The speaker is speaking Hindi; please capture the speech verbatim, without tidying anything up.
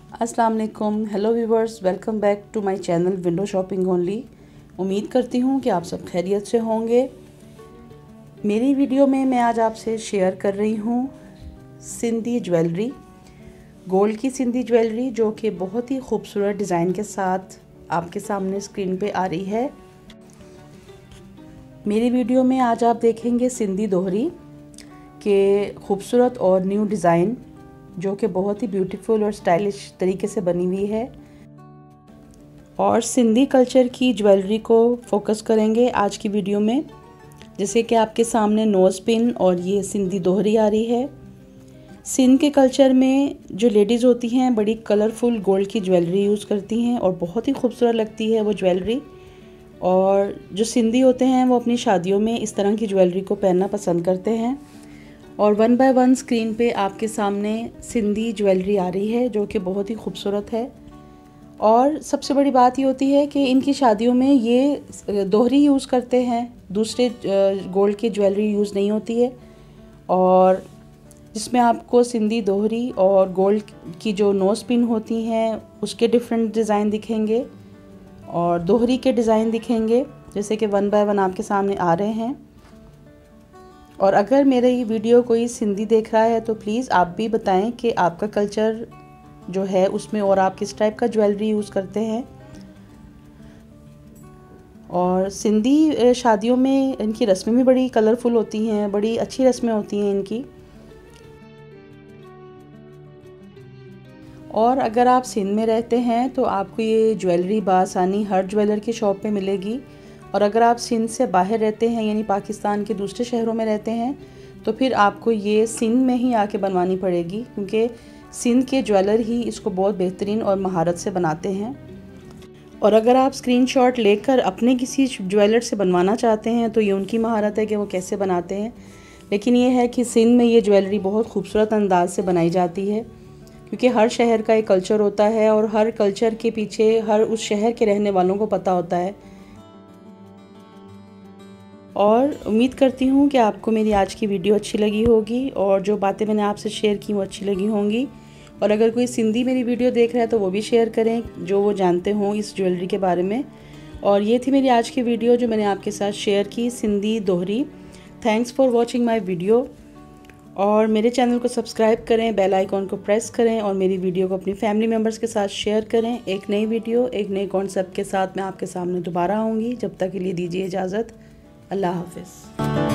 अस्सलाम वालेकुम, hello viewers, welcome back to my channel window shopping only. उम्मीद करती हूँ कि आप सब खैरियत से होंगे। मेरी वीडियो में मैं आज आपसे शेयर कर रही हूँ सिंधी ज्वेलरी, गोल्ड की सिंधी ज्वेलरी, जो कि बहुत ही खूबसूरत डिज़ाइन के साथ आपके सामने स्क्रीन पे आ रही है। मेरी वीडियो में आज आप देखेंगे सिंधी दोहरी के खूबसूरत और न्यू डिज़ाइन, जो कि बहुत ही ब्यूटीफुल और स्टाइलिश तरीके से बनी हुई है, और सिंधी कल्चर की ज्वेलरी को फोकस करेंगे आज की वीडियो में। जैसे कि आपके सामने नोज़ पिन और ये सिंधी दोहरी आ रही है। सिंध के कल्चर में जो लेडीज़ होती हैं बड़ी कलरफुल गोल्ड की ज्वेलरी यूज़ करती हैं और बहुत ही खूबसूरत लगती है वो ज्वेलरी। और जो सिंधी होते हैं वो अपनी शादियों में इस तरह की ज्वेलरी को पहनना पसंद करते हैं। और वन बाय वन स्क्रीन पे आपके सामने सिंधी ज्वेलरी आ रही है, जो कि बहुत ही खूबसूरत है। और सबसे बड़ी बात ये होती है कि इनकी शादियों में ये दोहरी यूज़ करते हैं, दूसरे गोल्ड की ज्वेलरी यूज़ नहीं होती है। और जिसमें आपको सिंधी दोहरी और गोल्ड की जो नोज़ पिन होती हैं उसके डिफरेंट डिज़ाइन दिखेंगे और दोहरी के डिज़ाइन दिखेंगे, जैसे कि वन बाय वन आपके सामने आ रहे हैं। और अगर मेरा ये वीडियो कोई सिंधी देख रहा है तो प्लीज़ आप भी बताएं कि आपका कल्चर जो है उसमें और आप किस टाइप का ज्वेलरी यूज़ करते हैं। और सिंधी शादियों में इनकी रस्में भी बड़ी कलरफुल होती हैं, बड़ी अच्छी रस्में होती हैं इनकी। और अगर आप सिंध में रहते हैं तो आपको ये ज्वेलरी बासानी हर ज्वेलर की शॉप पे मिलेगी। और अगर आप सिंध से बाहर रहते हैं, यानी पाकिस्तान के दूसरे शहरों में रहते हैं, तो फिर आपको ये सिंध में ही आके बनवानी पड़ेगी, क्योंकि सिंध के ज्वेलर ही इसको बहुत बेहतरीन और महारत से बनाते हैं। और अगर आप स्क्रीनशॉट लेकर अपने किसी ज्वेलर से बनवाना चाहते हैं तो ये उनकी महारत है कि वो कैसे बनाते हैं। लेकिन ये है कि सिंध में ये ज्वेलरी बहुत खूबसूरत अंदाज से बनाई जाती है, क्योंकि हर शहर का एक कल्चर होता है और हर कल्चर के पीछे हर उस शहर के रहने वालों को पता होता है। और उम्मीद करती हूँ कि आपको मेरी आज की वीडियो अच्छी लगी होगी और जो बातें मैंने आपसे शेयर की वो अच्छी लगी होंगी। और अगर कोई सिंधी मेरी वीडियो देख रहा है तो वो भी शेयर करें, जो वो जानते हों इस ज्वेलरी के बारे में। और ये थी मेरी आज की वीडियो जो मैंने आपके साथ शेयर की, सिंधी दोहरी। Thanks for watching my video. और मेरे चैनल को सब्सक्राइब करें, बेल आइकॉन को प्रेस करें और मेरी वीडियो को अपनी फैमिली मेम्बर्स के साथ शेयर करें। एक नई वीडियो, एक नए कॉन्सेप्ट के साथ मैं आपके सामने दोबारा आऊँगी। जब तक के लिए दीजिए इजाज़त। अल्लाह हाफ़िज़।